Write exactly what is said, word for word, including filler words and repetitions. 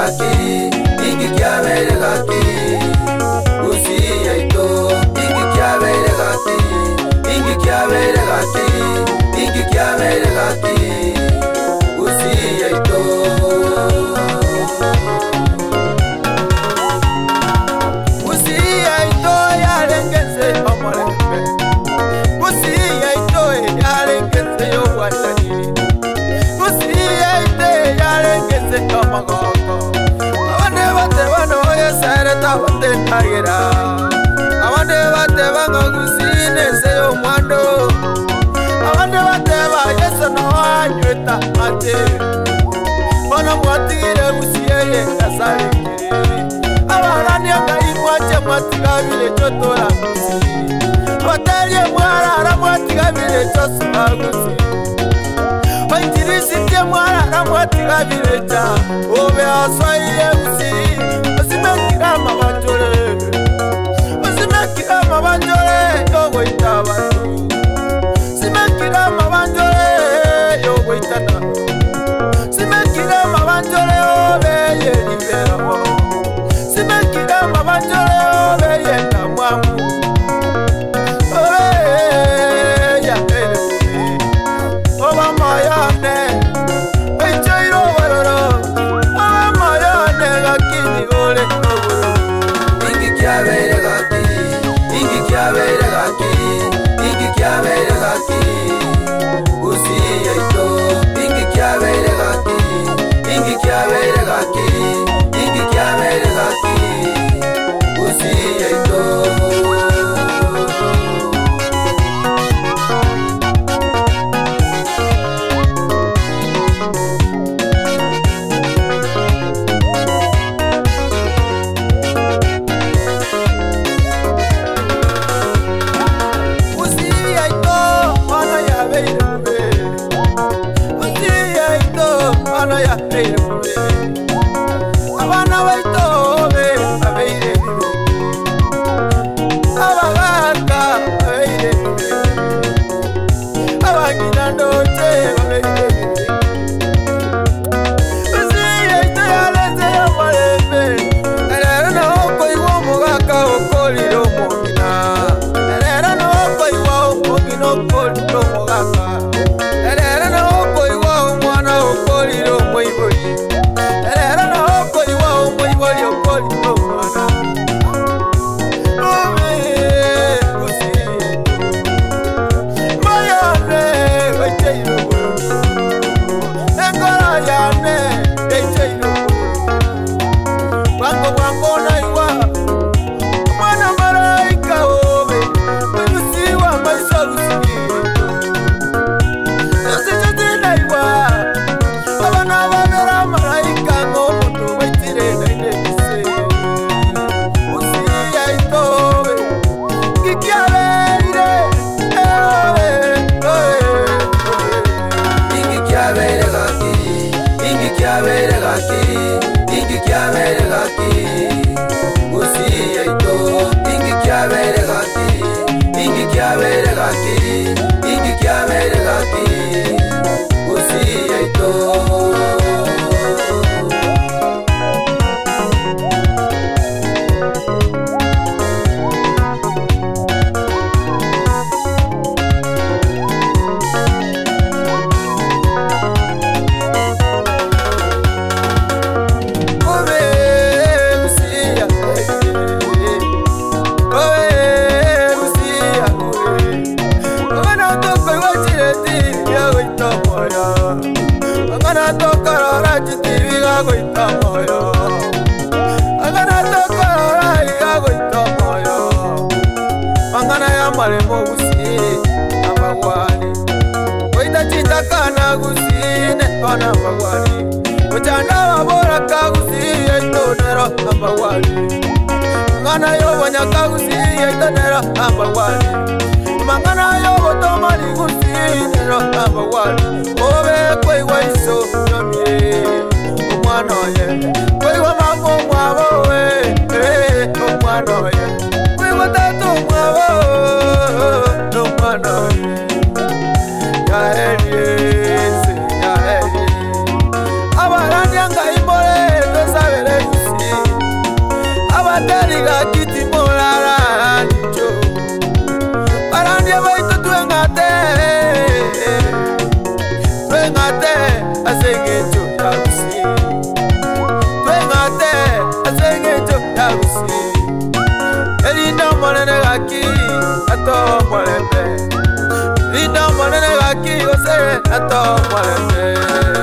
gaki, ingi kiabere gaki. Usia ito, ingi kiabere gaki, ingi kiabere gaki, ingi kiabere gaki. Usia ito. Usia ito ya lengese omolembe. Usia ito ya lengese yo watani. Usia ite ya lengese omogogo. Awande bate bano yesere tabate tagira. Awande bate bango gusine se yo mwando. Awande bate ba yeso no anyweta mate. Bono mwatire usia ye kasari kiri. Abarani anga imwache mwatiga vile chotora gusi. Watalie mwara mwatiga vile chosuba gusi. Wainjirisi tie mwara mwatiga vile cha. Obe aswaye gusi. Osimekira mabanjore. Osimekira mabanjore. Yogo itabatu. Simekira mabanjore. Yogo itana. Simekira mabanjore. Obe ye libero. Simekira mabanjore. Obe ye namwamu. Obe ya ele. Oba mayane. Echairo waroro. Oba mayane gakini ole kogoro. Ingi kiabere gaki. Ingi kiabere gaki. Ingi kiabere gaki. Usia ito. Ingi kiabere gaki. Ingi kiabere gaki. Ingi kiabere gaki. Usia ito. Usia ito, mana ya beirube. Usia ito, mana ya beirube. Abana baito be abeirube. Abagaka abeirube. Abagina ndoche abeirube. Usia ito yaleze yamarebe. Erera no koiwo mugaka okoliro mugina. Erera no koiwo mugino okoliro mugaka. Erera no koiwo mwana okoliro moibori. Erera no koiwo moibori okoliro mwana. Ome usia mayane echeiro. Engora yane echeiro. Wango wango na iwa. Mwana maraika obe. Usiwa maisa usiwa. Usichote na iwa. Abana babera maraika ngomoto waitire na inebise. Usia itobe. Kikiabeire. Eobe. Oe. Ingi kiabere gaki. Ingi kiabere gaki. Ingi kiabere gaki. Usia ito. Ingi kiabere gaki. Ingi kiabere gaki. Ingi kiabere gaki. Usia ito. Obe usia. Obe usia. Angana toko wachire tiri ya goita moyo. Angana toko rora chitiri ya goita moyo. Angana toko rora ya goita moyo. Angana ya maremo usiri amawani. Goita chitakana gusine kona amawani. Ujana wabora kagusi etonero amawani. Angana yo wanyaka gusi etonero amawani. Mangana yo botomani gusinero amawani. Obe kwe waiso nyamye umwana ye. Kwe wa mamo mwabo we. Eh umwana ye. Kwe wa tatu mwabo umwana ye. Ya elie se ya elie. Abarani anga imole besabe se ato walete